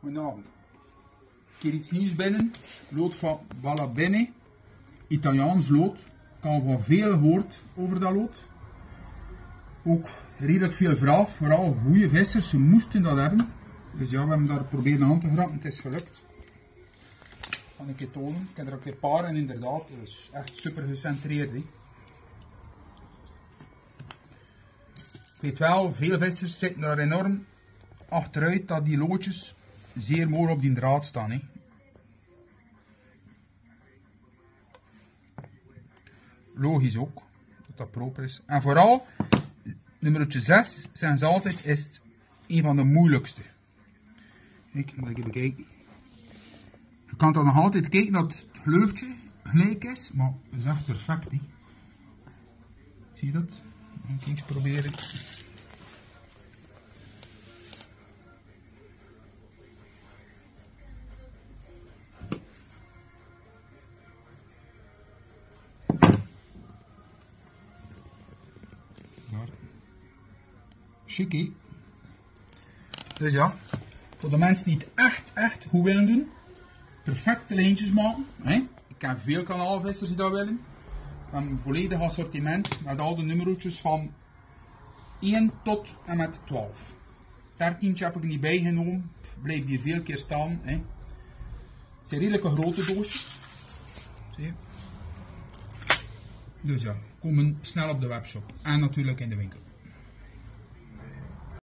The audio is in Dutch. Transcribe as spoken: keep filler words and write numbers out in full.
Nou, een keer iets nieuws binnen. Lood van Ballabeni. Italiaans lood. Ik heb van veel gehoord over dat lood. Ook redelijk veel vraag. Vooral goede vissers, ze moesten dat hebben. Dus ja, we hebben daar proberen aan te geraken. Het is gelukt. Ik ga een keer tonen. Ik heb er ook een paar en inderdaad, het is echt super gecentreerd. He. Ik weet wel, veel vissers zitten daar enorm achteruit dat die loodjes zeer mooi op die draad staan. He. Logisch ook, dat dat proper is. En vooral, nummertje zes, zeggen ze altijd, is een van de moeilijkste. Kijk, moet ik even kijken. Je kan dan nog altijd kijken dat het gleufje gelijk is, maar het is echt perfect. He. Zie je dat? Een keertje proberen. Chic. Dus ja, voor de mensen die het echt, echt goed willen doen, perfecte lijntjes maken. Hè? Ik ken veel kanaalvissers die dat willen. We hebben een volledig assortiment met al de nummertjes van één tot en met twaalf. dertien heb ik er niet bij genomen, blijft hier veel keer staan. Hè? Het zijn redelijke grote doosjes. Zie je? Dus ja, komen snel op de webshop en natuurlijk in de winkel.